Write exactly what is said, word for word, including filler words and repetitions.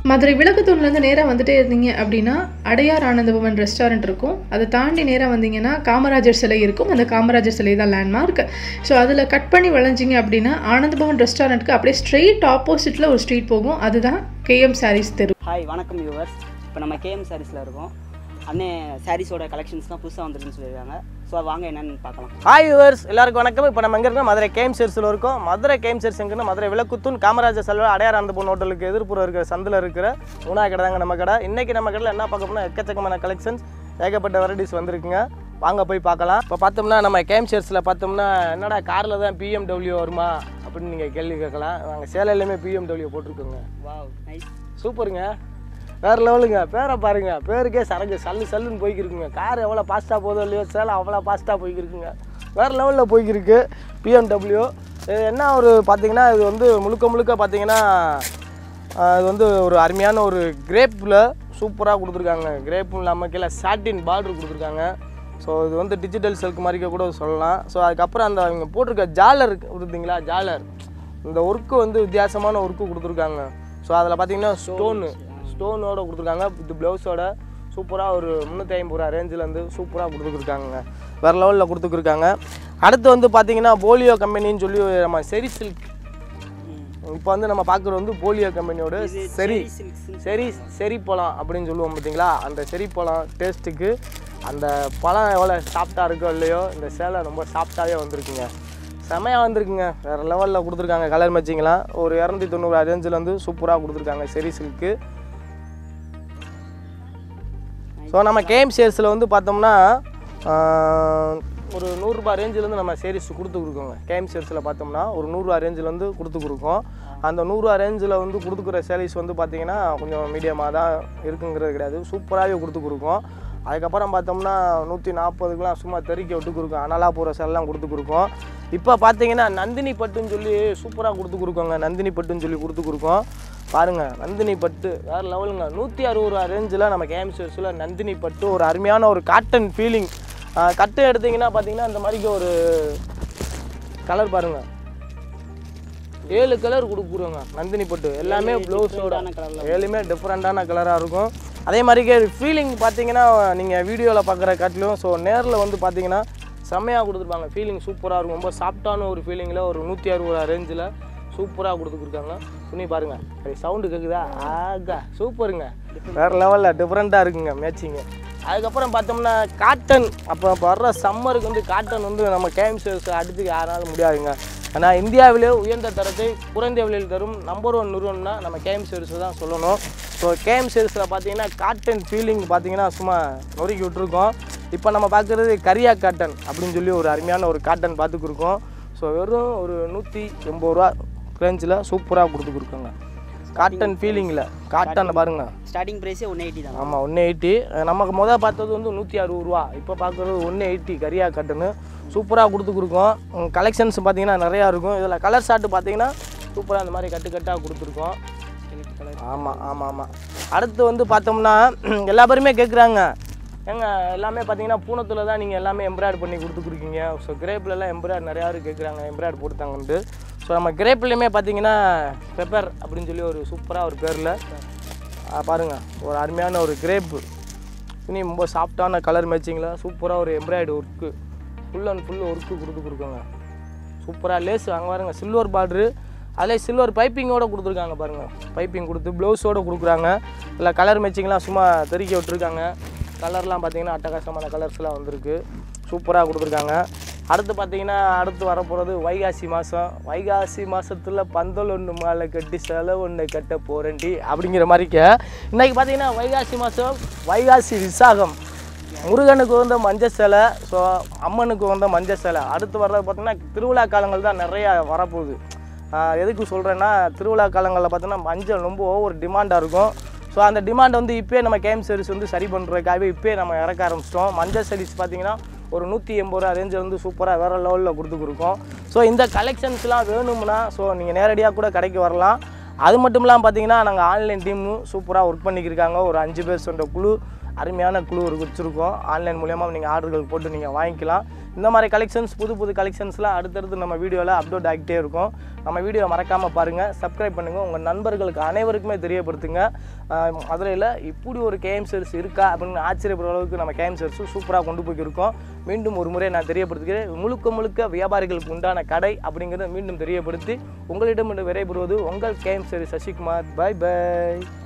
மதுரை விளக்குத்தூன்லேருந்து நேராக வந்துட்டே இருந்தீங்க அப்படின்னா அடையார் ஆனந்தபவன் ரெஸ்டாரண்ட் இருக்கும். அதை தாண்டி நேராக வந்தீங்கன்னா காமராஜர் சிலை இருக்கும். அந்த காமராஜர் சிலை தான் லேண்ட்மார்க். ஸோ அதில் கட் பண்ணி வளைஞ்சிங்க அப்படின்னா ஆனந்தபவன் ரெஸ்டாரண்ட்டுக்கு அப்படியே ஸ்ட்ரெயிட் ஆப்போசிட்டில் ஒரு ஸ்ட்ரீட் போகும். அதுதான் கேஎம் சாரீஸ் தெரு. ஹாய், வணக்கம் வியூவர்ஸ். இப்போ நம்ம கேஎம் சாரீஸில் இருக்கோம். அண்ணே சாரீஸோட கலெக்ஷன்ஸ்லாம் புதுசாக வந்துருக்குன்னு சொல்லியிருக்காங்க. ஸோ வாங்க என்னென்னு பார்க்கலாம். ஹாய் வியூவர்ஸ், எல்லாருக்கும் வணக்கம். இப்போ நம்ம எங்கே இருக்கோம்? மதுரை கேஎம் சாரீஸில் இருக்கோம். மதுரை கேஎம் சாரீஸ் எங்கன்னா மதுரை விளக்குத்தூன் காமராஜர் சல்வா அடையார் ஆனந்தபவன் ஹோட்டலுக்கு எதிர்ப்புறம் இருக்கிற சந்தில் இருக்கிற மூணாவது கடை தாங்க நம்ம கடை. இன்றைக்கி நம்ம கடையில் என்ன பார்க்க போனால் எக்கச்சக்கமான கலெக்ஷன்ஸ், ஏகப்பட்ட வெரைட்டிஸ் வந்திருக்குங்க. வாங்க போய் பார்க்கலாம். இப்போ பார்த்தோம்னா நம்ம கேஎம் சாரீஸில் பார்த்தோம்னா என்னடா காரில் தான் பிஎம்டபிள்யூ வருமா அப்படின்னு நீங்கள் கேள்வி கேட்கலாம். நாங்கள் சேலையிலையுமே பிஎம்டபிள்யூ போட்டிருக்கோங்க. வாவ், நைஸ், சூப்பருங்க, வேறு லெவலுங்க. பேரை பாருங்க, பேருக்கே சரக்கு சல்லு சல்லுன்னு போய்க்கிருக்குங்க. கார் எவ்வளோ ஃபாஸ்ட்டாக போதோ இல்லையோ, சேலை அவ்வளோ ஃபாஸ்ட்டாக போய்க்கிருக்குங்க. வேறு லெவலில் போய்க்கிருக்கு பிஎம்டபிள்யூ. இது என்ன ஒரு பார்த்தீங்கன்னா, இது வந்து முழுக்க முழுக்க பார்த்தீங்கன்னா இது வந்து ஒரு அருமையான ஒரு கிரேப்பில் சூப்பராக கொடுத்துருக்காங்க. கிரேப்பும் இல்லாமல் கீழே சாட்டின் பார்டர் கொடுத்துருக்காங்க. ஸோ இது வந்து டிஜிட்டல் செல்க் மாதிரிக்க கூட சொல்லலாம். ஸோ அதுக்கப்புறம் அந்த அவங்க போட்டிருக்க ஜாலர் கொடுத்தீங்களா, ஜாலர் இந்த ஒர்க்கு வந்து வித்தியாசமான ஒர்க்கு கொடுத்துருக்காங்க. ஸோ அதில் பார்த்தீங்கன்னா ஸ்டோனு ஸ்டோனோட கொடுத்துருக்காங்க. இது ப்ளவுஸோட சூப்பராக ஒரு முந்நூற்றி ஐம்பது ரூபா ரேஞ்சிலேருந்து சூப்பராக கொடுத்துருக்காங்க. வேறு லெவலில் கொடுத்துருக்காங்க. அடுத்து வந்து பார்த்தீங்கன்னா போலியோ கம்பெனின்னு சொல்லி நம்ம செரி சில்க். இப்போ வந்து நம்ம பார்க்குறது வந்து போலியோ கம்பெனியோட செரி செரி செரி பழம் அப்படின்னு சொல்லுவோம் பார்த்தீங்களா. அந்த செரி பழம் டேஸ்ட்டுக்கு அந்த பழம் எவ்வளோ சாஃப்டாக இருக்கோ இல்லையோ, இந்த சேலை ரொம்ப சாஃப்டாகவே வந்திருக்குங்க. செமையாக வந்திருக்குங்க. வேறு லெவலில் கொடுத்துருக்காங்க. கலர் மேட்சிங்கெலாம் ஒரு இரநூத்தி தொண்ணூறு ரேஞ்சில் வந்து சூப்பராக கொடுத்துருக்காங்க செரி சில்க்கு. ஸோ நம்ம கேஎம் சாரீஸில் வந்து பார்த்தோம்னா ஒரு நூறுரூபா ரேஞ்சிலேருந்து நம்ம சாரீஸ் கொடுத்து கொடுக்கோங்க. கேஎம் சாரீஸில் பார்த்தோம்னா ஒரு நூறுரூவா ரேஞ்சில் வந்து கொடுத்து கொடுக்கோம். அந்த நூறுரூவா ரேஞ்சில் வந்து கொடுத்துக்கிற சாரீஸ் வந்து பார்த்திங்கன்னா கொஞ்சம் மீடியமாக தான் இருக்குங்கிறது கிடையாது, சூப்பராகவே கொடுத்து கொடுக்கோம். அதுக்கப்புறம் பார்த்தோம்னா நூற்றி நாற்பதுக்கெலாம் சும்மா தெறிக்க விட்டு கொடுக்கும். அனலாக போகிற சேலாம் கொடுத்து கொடுக்கோம். இப்போ பார்த்தீங்கன்னா நந்தினி பட்டுன்னு சொல்லி சூப்பராக கொடுத்து கொடுக்கோங்க. நந்தினி பட்டுன்னு சொல்லி கொடுத்து கொடுக்கோம். பாருங்கள், நந்தினி பட்டு வேறு லெவலுங்க. நூற்றி அறுபது ரூபா ரேஞ்சில் நம்ம கேஎம் சாரீஸில் நந்தினி பட்டு ஒரு அருமையான ஒரு காட்டன் ஃபீலிங். கட்டு எடுத்திங்கன்னா பார்த்தீங்கன்னா இந்த மாதிரிக்கு ஒரு கலர் பாருங்கள், ஏழு கலர் கொடுக்குறோங்க நந்தினி பட்டு. எல்லாமே ப்ளவுஸோட ஏழுமே டிஃப்ரெண்ட்டான கலராக இருக்கும். அதே மாதிரிக்கே ஃபீலிங் பார்த்தீங்கன்னா நீங்கள் வீடியோவில் பார்க்குற காட்டிலும் ஸோ நேரில் வந்து பார்த்தீங்கன்னா செம்மையாக கொடுத்துருப்பாங்க. ஃபீலிங் சூப்பராக இருக்கும். ரொம்ப சாஃப்டான ஒரு ஃபீலிங்கில் ஒரு நூற்றி அறுபது ரூபா ரேஞ்சில் சூப்பராக கொடுத்துருக்காங்க. துணி பாருங்கள், அது சவுண்டு கேட்குதா, ஆகா சூப்பருங்க. வேறு லெவலில் டிஃப்ரெண்ட்டாக இருக்குங்க மேட்சிங்கு. அதுக்கப்புறம் பார்த்தோம்னா காட்டன். அப்போ வர்ற சம்மருக்கு வந்து காட்டன் வந்து நம்ம கேஎம் சாரீஸ் அடுத்துக்கு யாராலும் முடியாதுங்க. ஆனால் இந்தியாவிலே உயர்ந்த தரத்தை குறைந்த விலையில் தரும் நம்பர் ஒன் நிறுவனம்னா நம்ம கேஎம் சாரீஸ் தான் சொல்லணும். ஸோ கேஎம் சாரீஸில் பார்த்தீங்கன்னா காட்டன் ஃபீலிங் பார்த்தீங்கன்னா சும்மா நொறுக்கி விட்டுருக்கோம். இப்போ நம்ம பார்க்குறது கரியா காட்டன் அப்படின்னு சொல்லி ஒரு அருமையான ஒரு காட்டன் பார்த்துக்குருக்கோம். ஸோ வெறும் ஒரு நூற்றி எண்பது ரூபா ரேஞ்சில் சூப்பராக கொடுத்துருக்கோங்க. காட்டன் ஃபீலிங்கில் காட்டன் பாருங்கள், ஸ்டார்டிங் ப்ரைஸே ஒன் எயிட்டி தான். ஆமாம், ஒன்று எயிட்டி. நமக்கு முதல் பார்த்தது வந்து நூற்றி அறுபது ரூபா, இப்போ பார்க்குறது ஒன்று எயிட்டி கரியா காட்டனு சூப்பராக கொடுத்து கொடுக்கோம். கலெக்ஷன்ஸ் பார்த்தீங்கன்னா நிறையா இருக்கும். இதில் கலர் ஷார்ட்டு பார்த்தீங்கன்னா சூப்பராக அந்த மாதிரி கட்டு கட்டாக கொடுத்துருக்கோம். ஆமாம் ஆமாம் ஆமாம். அடுத்து வந்து பார்த்தோம்னா எல்லா பேருமே கேட்குறாங்க, ஏங்க எல்லாமே பார்த்தீங்கன்னா பூனத்தில் தான் நீங்கள் எல்லாமே எம்ப்ராய்டு பண்ணி கொடுத்துருக்கீங்க. ஸோ கிரேப்லலாம் எம்ப்ராய்டு நிறையா பேர் கேட்குறாங்க, எம்ப்ராய்டு போட்டுத்தாங்கன்ட்டு. ஸோ நம்ம கிரேப்லேயுமே பார்த்தீங்கன்னா பெப்பர் அப்படின்னு சொல்லி ஒரு சூப்பராக ஒரு பேரில் பாருங்கள் ஒரு அருமையான ஒரு கிரேப்பு துணி, ரொம்ப சாஃப்டான கலர் மேட்சிங்கில் சூப்பராக ஒரு embroidery work full and full work கொடுத்து கொடுக்குங்க. சூப்பராக லேஸ் அங்கே பாருங்க, சில்வர் பார்ட்ரு, அதில் சில்வர் பைப்பிங்கோடு கொடுத்துருக்காங்க பாருங்கள். பைப்பிங் கொடுத்து ப்ளவுஸோடு கொடுக்குறாங்க. இல்லை கலர் மேட்சிங்லாம் சும்மா தெறிக்க விட்டுருக்காங்க. கலர்லாம் பார்த்தீங்கன்னா அட்டகாசமான கலர்ஸ்லாம் வந்திருக்கு, சூப்பராக கொடுத்துருக்காங்க. அடுத்து பார்த்தீங்கன்னா அடுத்து வரப்போகிறது வைகாசி மாதம். வைகாசி மாதத்தில் பந்தல் ஒன்று மாலை கட்டி செலவு ஒன்று கட்ட போகிறேன்டி அப்படிங்கிற மாதிரிக்க இன்றைக்கி பார்த்தீங்கன்னா வைகாசி மாதம், வைகாசி விசாகம், முருகனுக்கு வந்த மஞ்சள் சேலை, ஸோ அம்மனுக்கு வந்த மஞ்சள் சேலை. அடுத்து வர்றது பார்த்திங்கன்னா திருவிழா காலங்கள் தான் நிறையா வரப்போகுது. எதுக்கு சொல்கிறேன்னா திருவிழா காலங்களில் பார்த்தீங்கன்னா மஞ்சள் ரொம்ப ஓவர் டிமாண்டாக இருக்கும். ஸோ அந்த டிமாண்ட் வந்து இப்போயே நம்ம கேஎம் சாரீஸ் வந்து சரி பண்ணுறதுக்காகவே இப்போயே நம்ம இறக்க ஆரம்பிச்சிட்டோம். மஞ்சள் சாரீஸ் பார்த்திங்கன்னா ஒரு நூற்றி எண்பது ரூபா ரேஞ்சில் வந்து சூப்பராக வேறு லெவலில் கொடுத்து கொடுக்கும். ஸோ இந்த கலெக்ஷன்ஸ்லாம் வேணும்னா ஸோ நீங்கள் நேரடியாக கூட கடைக்கு வரலாம். அது மட்டும் இல்லாமல் பார்த்தீங்கன்னா நாங்கள் ஆன்லைன் டீமும் சூப்பராக ஒர்க் பண்ணிக்கிருக்காங்க. ஒரு அஞ்சு பேர் சொன்ன குழு, அருமையான குழு ஒரு வச்சுருக்கோம். ஆன்லைன் மூலமாக நீங்கள் ஆர்டர்கள் போட்டு நீங்கள் வாங்கிக்கலாம். இந்த மாதிரி கலெக்ஷன்ஸ் புது புது கலெக்ஷன்ஸ்லாம் அடுத்தடுத்து நம்ம வீடியோவில் அப்லோட் ஆகிட்டே இருக்கும். நம்ம வீடியோ மறக்காமல் பாருங்கள், சப்ஸ்கிரைப் பண்ணுங்கள், உங்கள் நண்பர்களுக்கு அனைவருக்குமே தெரியப்படுத்துங்க. மதுரையில் இப்படி ஒரு கேஎம் சாரீஸ் இருக்கா அப்படின்னு ஆச்சரியப்படுற அளவுக்கு நம்ம கேஎம் சாரீஸ் சூப்பராக கொண்டு போய்க்கிருக்கோம். மீண்டும் ஒரு முறை நான் தெரியப்படுத்துகிறேன், முழுக்க முழுக்க வியாபாரிகளுக்கு உண்டான கடை அப்படிங்கிறத மீண்டும் தெரியப்படுத்தி உங்களிடம் விடைபெறுவது உங்கள் கேஎம் சாரீஸ் சசிகுமார். Bye by.